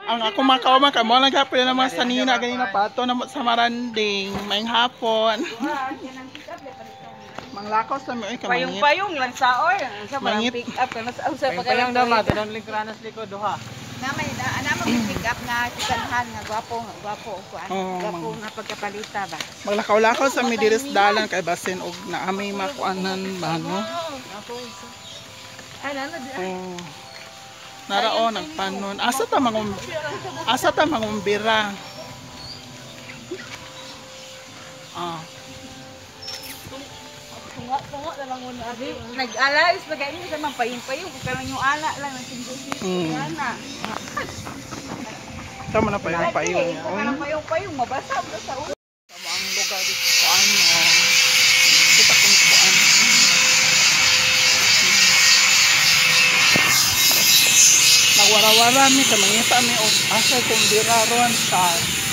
Ang ako makauman ka mo naghapon na mga sanina ganina pa to na sa maranding maing hapon. Manglakaw sa mi ka mangit. Payong-payong lang sa oy. Sa mga Mangit. pick up kana sa usa pa Payong daw ma, tanong link ranas liko duha. Namay ana mo pick up na kisanhan nga gwapo kuan. Oh, Gwapo nga pagkapalita ba. Maglakaw-lakaw sa mi diris dalan kay basin og naamay makuanan ba no. Ay nana Oh. Narao nagpanon. Asa ta mangumbira. Ah. tungo na lang muna abi. Nag-alayos pa kay sa man payong-payong karon yung ala lang ng singgo ana. Tama na pa yung payong. Kanang payong mabasa mo sa ulo. Tama ang lugar dito kuan mo. Kita kung kuan. Nagwara-wara mi sa mangita mi og asa kumbira ron sa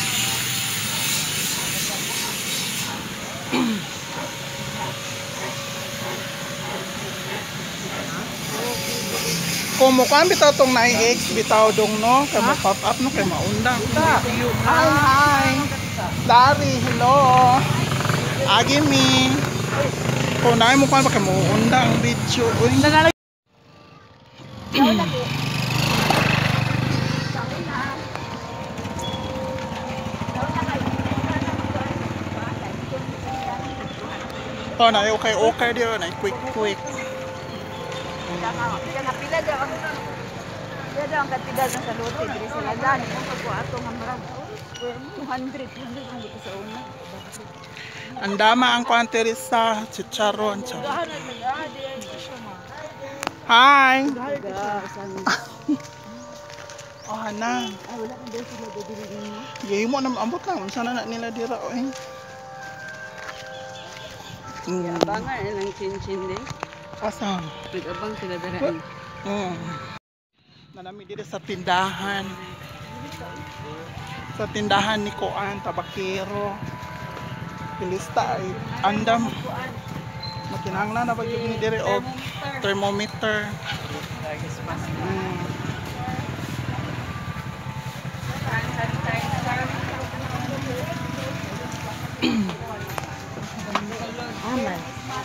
kung mukhang bitaw tong na-ex bitaw dong no kay mo pop up no kay maundang hi Dari hello agi mi kung naay mo pa kay maundang video uy oh na okay dio na quick Pila daw ang katidad ng saluti diri sa ladan ko ato nga marag 200 ang dito sa una. andama ang kwanteri sa chicharon hi oh hana Ay wala ka daw sila dili ninyo. yay mo na maambot lang unsa na nila dira oy Abangan lang chin-chin din. asa Nag-abang sila dara. nanami diri sa tindahan ni Koan Tabakero pilista ay andam makinahanglan na ba gyud ni diri og thermometer Aman.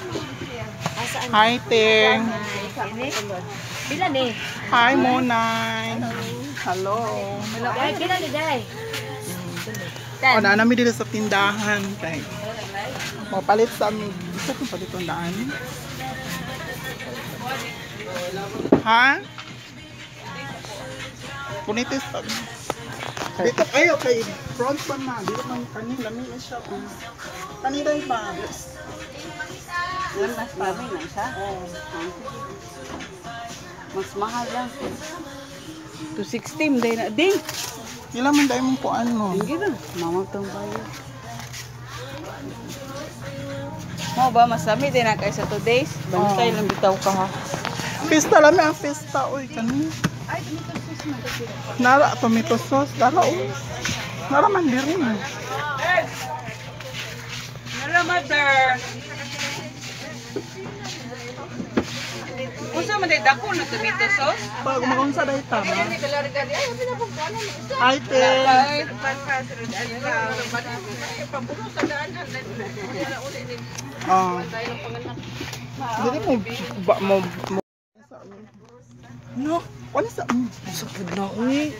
hi Ting Bila ni? hi Monay hello Ay, bila ni day. o na nami diri sa tindahan kay mapalit sa amin isa kung palit ang daan ha punitis dito kayo kay front pa na dito man kanila lami na siya kanila ba Yan mas pabay na siya. Mas mahal lang. 216 day na din. nila man dahil mong kuan mo Hindi ba? Mamagtang bayo. Mo ba masami din na kayo sa 2 days? Bantay lang bitaw ka ha. pista lami ang pista oy kani Ay, tomato sauce man kasi. nara tomato sauce dara oy nara man diri Nara mother. Unsa man day dako na tomato sauce? pag magunsa dahil tama hi Ting dili mo no wala sa Sakit na uy.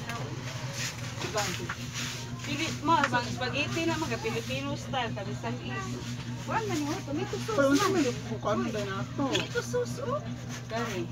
Pili mo, bang spaghetti na mga Filipino style, tabisan is. Wala man yung tomato sauce. pero unsa man yung kuan dahil nato Tomato sauce, oh. Gani.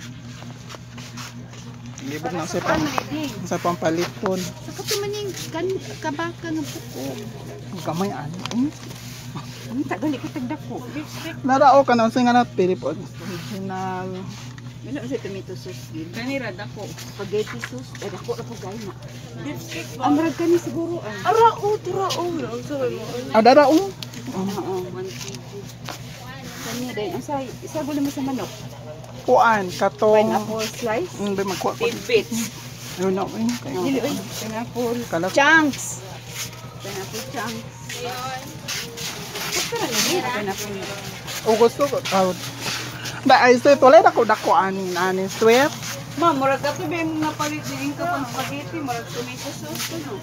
libog na sa pampaliton Sa katumaning kabaka ng puko. gamay ano Ang tagali ko tagdako. narao ka na unsa nga na Pilipon original Ano sa tomato sauce din? Kani rada ko. Spaghetti sauce, dako ra pagay na. Ang rad kani siguro ay. Arao, turao. darao Oo, 1 kg. Kani din, isa gulo mo sa manok. kuan katong Pineapple slice. ba magkuha ko Tidbits. yun na uy kayo Dili oy, pineapple Kalat. chunks. Pineapple chunks. Gusto na ni pineapple. o gusto ko ba ay sweet wala na ko dako ani sweet Ma, murag kape ba yung napalit din ka pang spaghetti, murag tomato sauce no.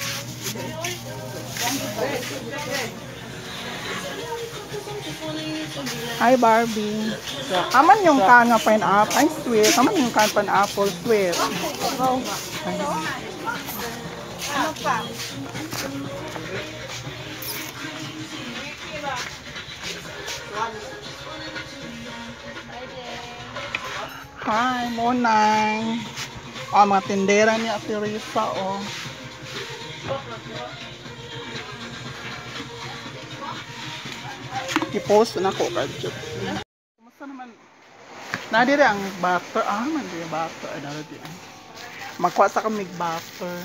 Hi, Barbie. Aman yung kan nga pineapple. Ay, sweet. Aman yung kan pineapple. Sweet. Ano pa? Hi, Monay. Ah, mga tindera ni Ate Risa, oh. I-post na ko kadyo. Kumusta naman? Nadiri ang butter. Ah, man di butter. Ay, nadiri. Magkuha sa kami butter.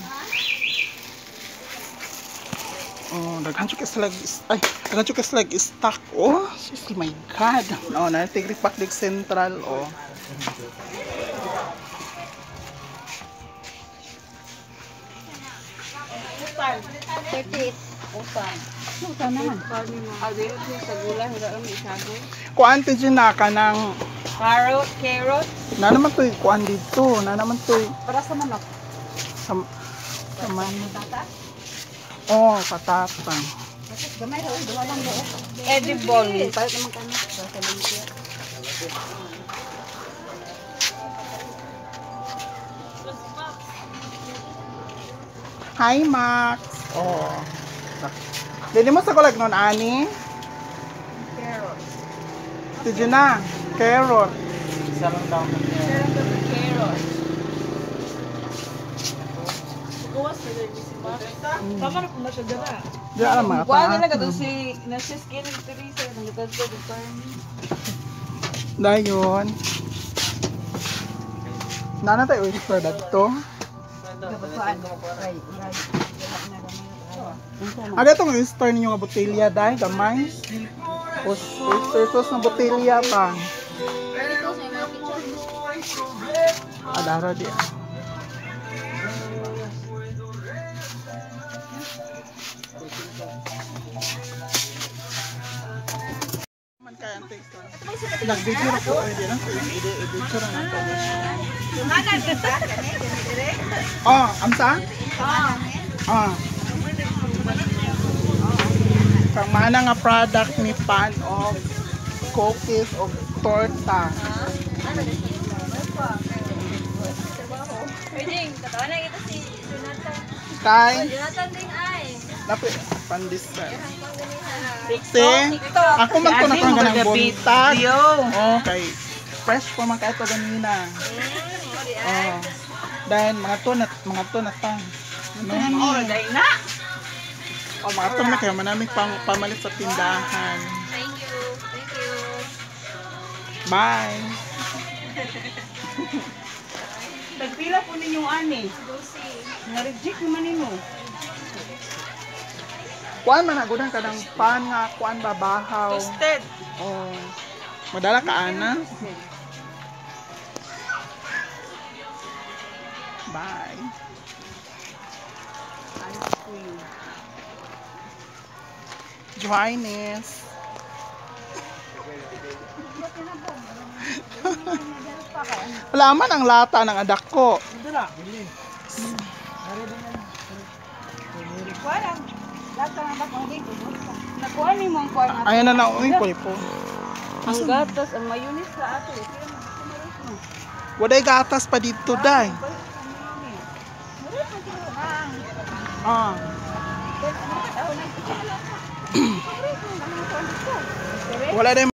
Oh, daghan siya slag. Ay, daghan siya slag stock. Oh, my God. Oh, natigri Paklig Central, oh. Utan naman. Agay ito sa gulay, wala lang isagoy. Kuan ti na ka ng Carrot. na naman to'y kuan dito. Na naman to'y Para sa manok. sa man. Oh, patatan. Gamay raw, duwa lang daw. Edible. Palit naman kami. Sa lumpia. Hi, Max. Oh. Dili mo sa kulag nun, Ani? Carrot. Ti na. Carrot. Isa lang daw. Carrot. Tama na po na siya dala. Di alam mga Kuha nila ta. ka si skin ni Teresa. Nagkatad ko the farm. Dayon. Nana tayo refer dito. Kapatuan. Right. Aga itong store ninyo nga botelya dahil gamay. Pesos na botelya pa. Adara di. Man kaya ang text. Nag-video na ko. Hindi na ko. I-video na nato. Oh, amsa? Ah. Kang mana nga product ni Pan of cookies of torta. Pwedeng, katawan na kita si Jonathan. Kay Jonathan din ay. napi pandesal. Tiktok. Si ako man to nakang ganang buntag. Yo. Oh, kay fresh pa man kay to ganina. Oh. Dahil mga to na tang. Oh, dahil na. Oh, mga to na kayo manaming pamalit sa tindahan. Thank you. Bye. Nagpila po ninyong ani. Na-reject naman ninyo. Kuan man agudan kadang pan nga kuan babahaw. Toasted. Oh. Madala ka ana. Bye. Johannes. Wala man ang lata ng adak ko. Dala. Kuha lang. Lahat ka ng bakong dito. Nakuha ni mong kuha nga. Ayan na na uy po. Ang gatas, ang mayonnaise sa ato. Waday gatas pa dito day. Ah. Wala din